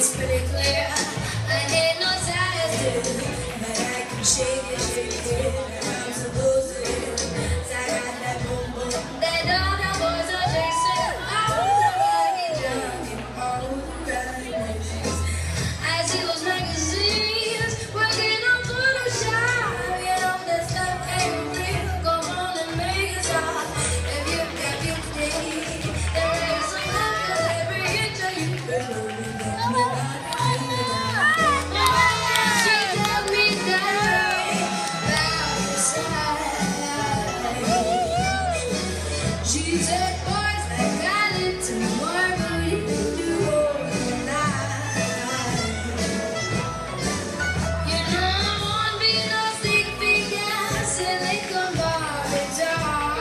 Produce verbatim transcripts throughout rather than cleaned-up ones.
it's pretty clear. I ain't no sadist, but I can shake it, shake it. I'm supposed to. I got that boom boom. They know the boys are chasing. All the rocky junk and all the right things. I see those magazines working on Photoshop. You know that stuff ain't real. Come on and make it stop. If you got fifty, there is some love for every inch of you. She took me down, down the side. She said, boys, I got it tomorrow, but you do overnight. You know I won't be no stick figure, silicone Barbie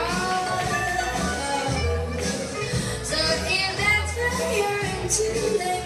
doll. So if that's what you're into, then